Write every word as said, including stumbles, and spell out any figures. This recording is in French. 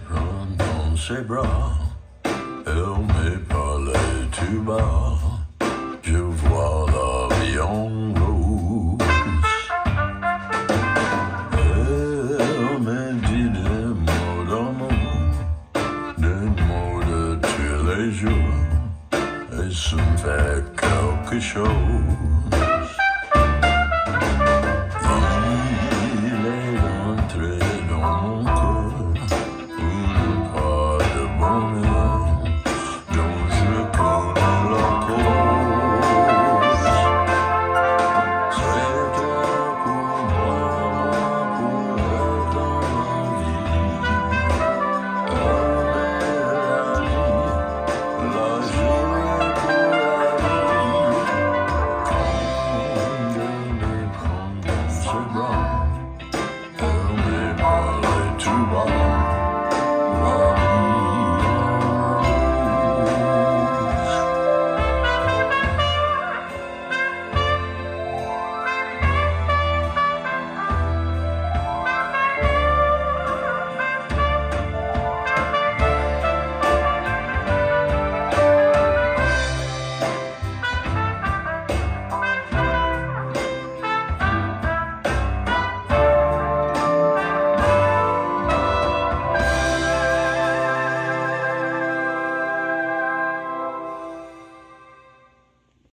prend dans ses bras, elle me parlait tout bas, je vois la vie en rose. Elle me dit des mots d'amour, des mots de tous les jours, et ça me fait quelque chose.